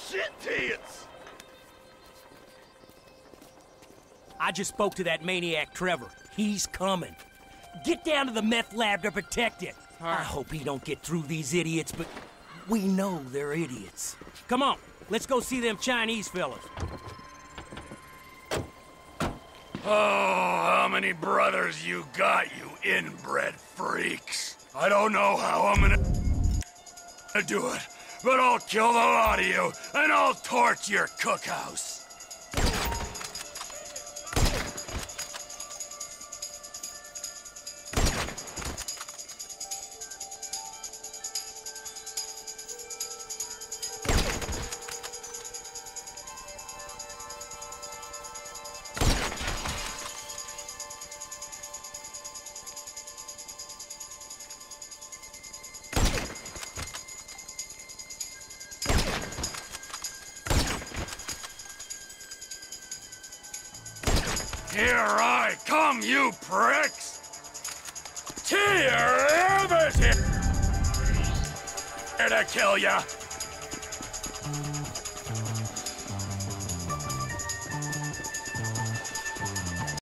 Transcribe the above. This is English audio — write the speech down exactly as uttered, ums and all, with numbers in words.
shit tits! I just spoke to that maniac Trevor. He's coming. Get down to the meth lab to protect it. Right. I hope he don't get through these idiots, but we know they're idiots. Come on, let's go see them Chinese fellas. Oh, how many brothers you got, you inbred freaks? I don't know how I'm gonna do it, but I'll kill the lot of you, and I'll torch your cookhouse. Here I come, you pricks! Tear Evans here to kill ya!